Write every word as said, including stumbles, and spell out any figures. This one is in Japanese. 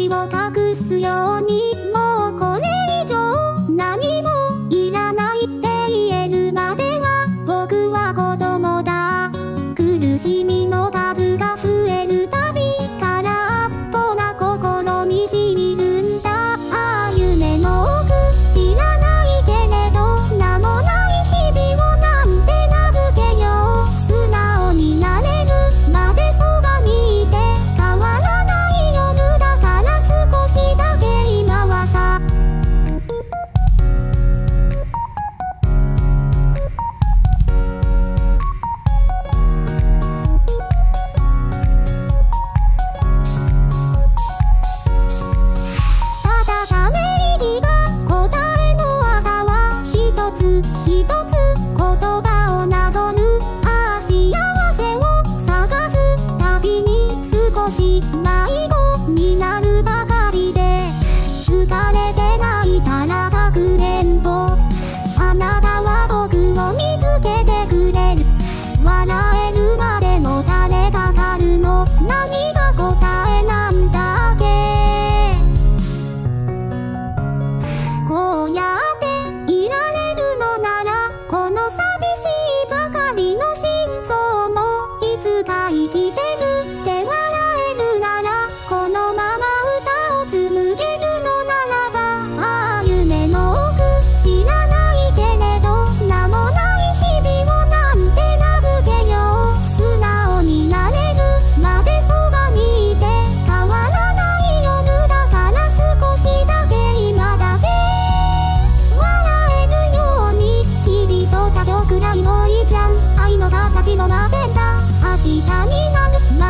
しを隠すように、もうこれ以上何もいらないって言えるまでは僕は子供だ。苦しみの数が増えるたび空っぽな心にしみるんだ。ああ夢の奥知らないけれど名もない日々をなんて名付けよう。素直になれるまでそばにいて変わらない夜だから少しだけ今はさ。ただため息が答えの朝は一つ一つ言葉をなぞる。ああ幸せを探す旅に少し迷子になるばかりで、疲れて泣いたらかくれんぼ。あなたは僕を見つけてくれる。笑えるまでもたれかかるの何が答えなんだっけ。こうやっていられるのならこの寂しいばかりの心臓もいつか生きてるって笑えるならこのまま歌を紡げるのならば。ああ夢の奥知らないけれど名もない日々をなんて名付けよう。素直になれるまでそばにいて変わらない夜だから少しだけ今だけ笑えるように。君と他とくらいもいいじゃん。愛の形のラベンダー明日になる